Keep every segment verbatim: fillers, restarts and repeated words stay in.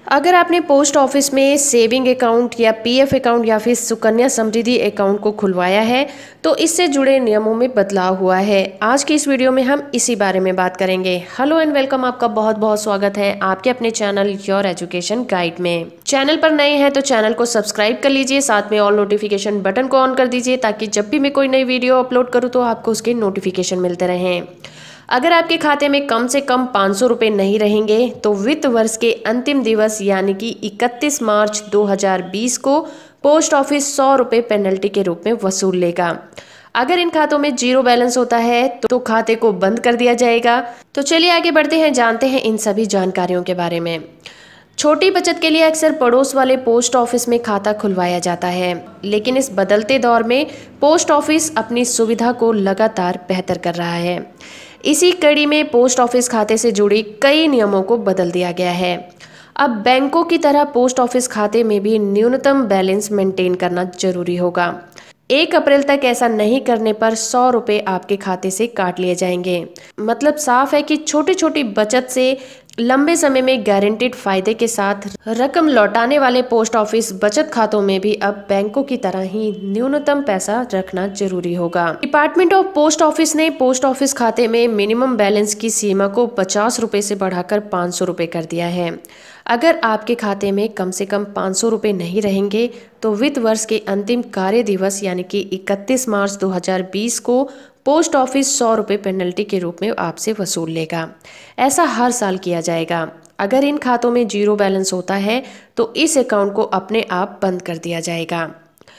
अगर आपने post office में सेविंग अकाउंट या पीएफ अकाउंट या फिर सुकन्या समृद्धि अकाउंट को खुलवाया है तो इससे जुड़े नियमों में बदलाव हुआ है। आज की इस वीडियो में हम इसी बारे में बात करेंगे। हेलो एंड वेलकम, आपका बहुत बहुत स्वागत है आपके अपने चैनल योर एजुकेशन गाइड में। चैनल पर नए हैं तो चैनल को सब्सक्राइब कर लीजिए, साथ में ऑल नोटिफिकेशन बटन को ऑन कर दीजिए ताकि जब भी मैं कोई नई वीडियो अपलोड करूँ तो आपको उसके नोटिफिकेशन मिलते रहें। अगर आपके खाते में कम से कम पाँच सौ रुपये नहीं रहेंगे तो वित्त वर्ष के अंतिम दिवस यानी कि इकतीस मार्च दो हज़ार बीस को पोस्ट ऑफिस सौ रुपये पेनल्टी के रूप में वसूल लेगा। अगर इन खातों में जीरो बैलेंस होता है तो खाते को बंद कर दिया जाएगा। तो चलिए आगे बढ़ते हैं, जानते हैं इन सभी जानकारियों के बारे में। छोटी बचत के लिए अक्सर पड़ोस वाले पोस्ट ऑफिस में खाता खुलवाया जाता है, लेकिन इस बदलते दौर में पोस्ट ऑफिस अपनी सुविधा को लगातार बेहतर कर रहा है। इसी कड़ी में पोस्ट ऑफिस खाते से जुड़ी कई नियमों को बदल दिया गया है। अब बैंकों की तरह पोस्ट ऑफिस खाते में भी न्यूनतम बैलेंस मेंटेन करना जरूरी होगा। एक अप्रैल तक ऐसा नहीं करने पर सौ रुपये आपके खाते से काट लिए जाएंगे। मतलब साफ है कि छोटी छोटी बचत से लंबे समय में गारंटीड फायदे के साथ रकम लौटाने वाले पोस्ट ऑफिस बचत खातों में भी अब बैंकों की तरह ही न्यूनतम पैसा रखना जरूरी होगा। डिपार्टमेंट ऑफ पोस्ट ऑफिस ने पोस्ट ऑफिस खाते में मिनिमम बैलेंस की सीमा को पचास रुपए से बढ़ाकर पाँच सौ रुपए कर दिया है। अगर आपके खाते में कम से कम पाँच सौ रुपये नहीं रहेंगे तो वित्त वर्ष के अंतिम कार्य दिवस यानी कि इकतीस मार्च दो हज़ार बीस को पोस्ट ऑफिस सौ रुपये पेनल्टी के रूप में आपसे वसूल लेगा। ऐसा हर साल किया जाएगा। अगर इन खातों में जीरो बैलेंस होता है तो इस अकाउंट को अपने आप बंद कर दिया जाएगा।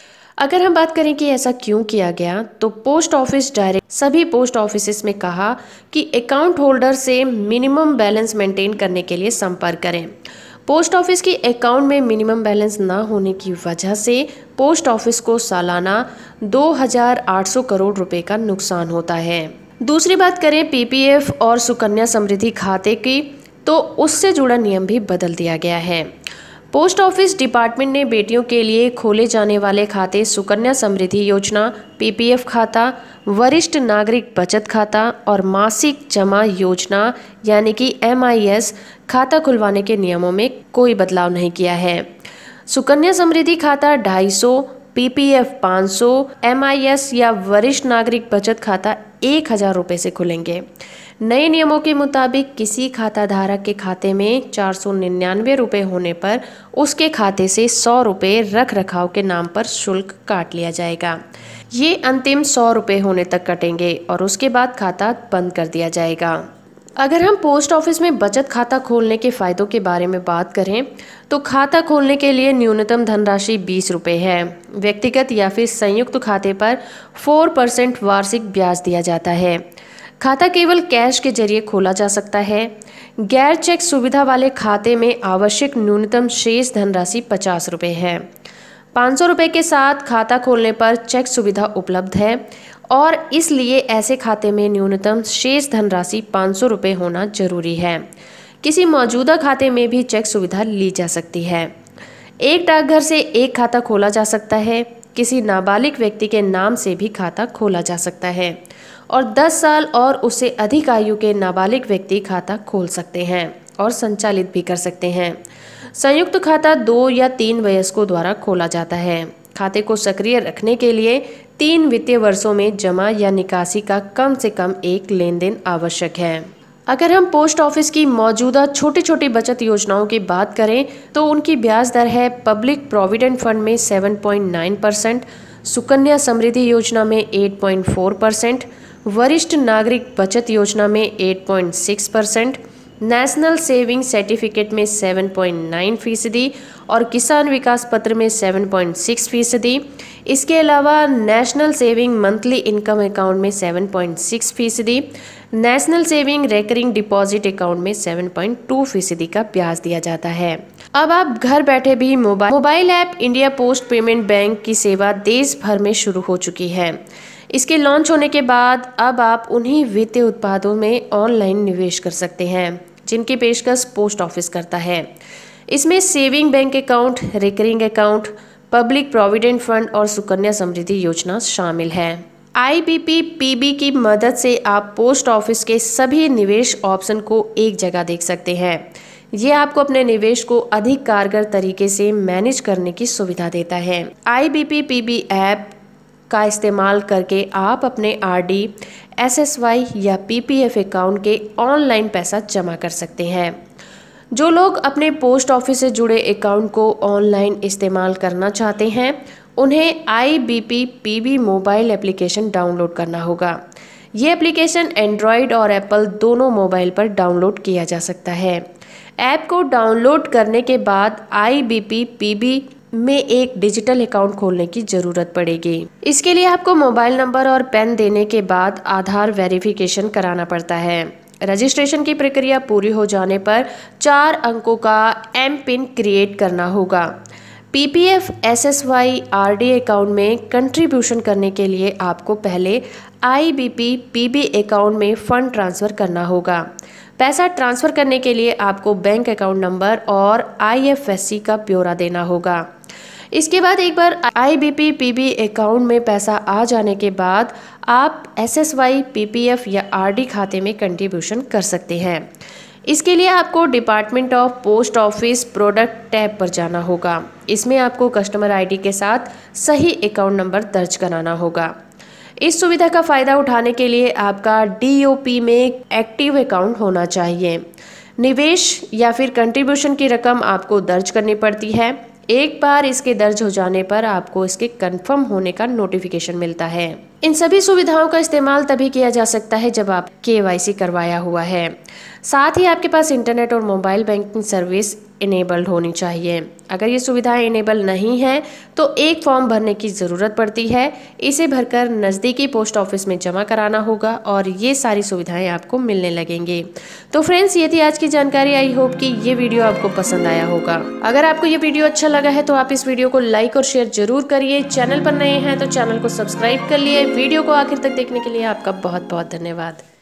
अगर हम बात करें कि ऐसा क्यों किया गया तो पोस्ट ऑफिस डायरेक्ट सभी पोस्ट ऑफिस में कहा कि अकाउंट होल्डर से मिनिमम बैलेंस मेंटेन करने के लिए संपर्क करें। पोस्ट ऑफिस की अकाउंट में मिनिमम बैलेंस न होने की वजह से पोस्ट ऑफिस को सालाना दो हज़ार आठ सौ करोड़ रुपए का नुकसान होता है। दूसरी बात करें पीपीएफ और सुकन्या समृद्धि खाते की तो उससे जुड़ा नियम भी बदल दिया गया है। पोस्ट ऑफिस डिपार्टमेंट ने बेटियों के लिए खोले जाने वाले खाते सुकन्या समृद्धि योजना, पीपीएफ खाता, वरिष्ठ नागरिक बचत खाता और मासिक जमा योजना यानी कि एमआईएस खाता खुलवाने के नियमों में कोई बदलाव नहीं किया है। सुकन्या समृद्धि खाता ढाई सौ, पीपीएफ पाँच सौ, एमआईएस या वरिष्ठ नागरिक बचत खाता एक हजार रुपये से खुलेंगे। नए नियमों के मुताबिक किसी खाता धारक के खाते में चार सौ निन्यानवे रुपये होने पर उसके खाते से सौ रुपये रख रखाव के नाम पर शुल्क काट लिया जाएगा। ये अंतिम सौ रुपये होने तक कटेंगे और उसके बाद खाता बंद कर दिया जाएगा। अगर हम पोस्ट ऑफिस में बचत खाता खोलने के फायदों के बारे में बात करें तो खाता खोलने के लिए न्यूनतम धनराशि बीस रुपये है। व्यक्तिगत या फिर संयुक्त खाते पर फोर परसेंट वार्षिक ब्याज दिया जाता है। खाता केवल कैश के जरिए खोला जा सकता है। गैर चेक सुविधा वाले खाते में आवश्यक न्यूनतम शेष धनराशि पचास रुपये है। पाँच सौ रुपये के साथ खाता खोलने पर चेक सुविधा उपलब्ध है और इसलिए ऐसे खाते में न्यूनतम शेष धनराशि पाँच सौ रुपये होना जरूरी है। किसी मौजूदा खाते में भी चेक सुविधा ली जा सकती है। एक डाकघर से एक खाता खोला जा सकता है। किसी नाबालिग व्यक्ति के नाम से भी खाता खोला जा सकता है और दस साल और उससे अधिक आयु के नाबालिग व्यक्ति खाता खोल सकते हैं और संचालित भी कर सकते हैं। संयुक्त खाता दो या तीन वयस्कों द्वारा खोला जाता है। खाते को सक्रिय रखने के लिए तीन वित्तीय वर्षों में जमा या निकासी का कम से कम एक लेन देन आवश्यक है। अगर हम पोस्ट ऑफिस की मौजूदा छोटी छोटी बचत योजनाओं की बात करें तो उनकी ब्याज दर है पब्लिक प्रोविडेंट फंड में सात पॉइंट नौ परसेंट, सुकन्या समृद्धि योजना में आठ पॉइंट चार परसेंट, वरिष्ठ नागरिक बचत योजना में आठ पॉइंट छह परसेंट, नेशनल सेविंग सर्टिफिकेट में सात पॉइंट नौ फीसदी और किसान विकास पत्र में सात पॉइंट छह फीसदी। इसके अलावा national saving monthly income account में सात पॉइंट छह फीसदी, national saving recurring deposit account में सात पॉइंट दो फीसदी का ब्याज दिया जाता है। अब आप घर बैठे भी mobile mobile app India post payment bank की सेवा देश भर में शुरू हो चुकी है। इसके लॉन्च होने के बाद अब आप उन्हीं वित्तीय उत्पादों में ऑनलाइन निवेश कर सकते हैं जिनकी पेशकश पोस्ट ऑफिस करता है। इसमें saving bank account, recurring account, public provident fund और सुकन्या समृद्धि योजना शामिल है। आईबीपीपीबी की मदद से आप पोस्ट ऑफिस के सभी निवेश ऑप्शन को एक जगह देख सकते हैं। ये आपको अपने निवेश को अधिक कारगर तरीके से मैनेज करने की सुविधा देता है। I B P P B app का इस्तेमाल करके आप अपने R D, S S Y या पी पी एफ अकाउंट के ऑनलाइन पैसा जमा कर सकते हैं। जो लोग अपने पोस्ट ऑफिस से जुड़े अकाउंट को ऑनलाइन इस्तेमाल करना चाहते हैं, उन्हें I B P P B mobile application download करना होगा। ये एप्लीकेशन एंड्रॉयड और एप्पल दोनों मोबाइल पर डाउनलोड किया जा सकता है। ऐप को डाउनलोड करने के बाद I B P P B में एक डिजिटल अकाउंट खोलने की जरूरत पड़ेगी। इसके लिए आपको मोबाइल नंबर और पैन देने के बाद आधार वेरिफिकेशन कराना पड़ता है। रजिस्ट्रेशन की प्रक्रिया पूरी हो जाने पर चार अंकों का एम पिन क्रिएट करना होगा। P P F, S S Y, R D account में कंट्रीब्यूशन करने के लिए आपको पहले I B P P B account में फंड ट्रांसफ़र करना होगा। पैसा ट्रांसफ़र करने के लिए आपको बैंक अकाउंट नंबर और आई एफ एस सी का ब्यौरा देना होगा। इसके बाद एक बार I B P P B account में पैसा आ जाने के बाद आप S S Y, P P F या आर डी खाते में कंट्रीब्यूशन कर सकते हैं। इसके लिए आपको department of post office product tab पर जाना होगा। इसमें आपको कस्टमर आई डी के साथ सही अकाउंट नंबर दर्ज कराना होगा। इस सुविधा का फ़ायदा उठाने के लिए आपका डी ओ पी में एक्टिव अकाउंट होना चाहिए। निवेश या फिर कंट्रीब्यूशन की रकम आपको दर्ज करनी पड़ती है। एक बार इसके दर्ज हो जाने पर आपको इसके कंफर्म होने का नोटिफिकेशन मिलता है। इन सभी सुविधाओं का इस्तेमाल तभी किया जा सकता है जब आप के वाई सी करवाया हुआ है। साथ ही आपके पास इंटरनेट और मोबाइल बैंकिंग सर्विस इनेबल्ड होनी चाहिए। अगर ये सुविधाएं इनेबल नहीं है तो एक फॉर्म भरने की ज़रूरत पड़ती है। इसे भरकर नज़दीकी पोस्ट ऑफिस में जमा कराना होगा और ये सारी सुविधाएं आपको मिलने लगेंगी। तो फ्रेंड्स, ये थी आज की जानकारी। आई होप कि ये वीडियो आपको पसंद आया होगा। अगर आपको ये वीडियो अच्छा लगा है तो आप इस वीडियो को लाइक और शेयर जरूर करिए। चैनल पर नए हैं तो चैनल को सब्सक्राइब कर लिए। वीडियो को आखिर तक देखने के लिए आपका बहुत बहुत धन्यवाद।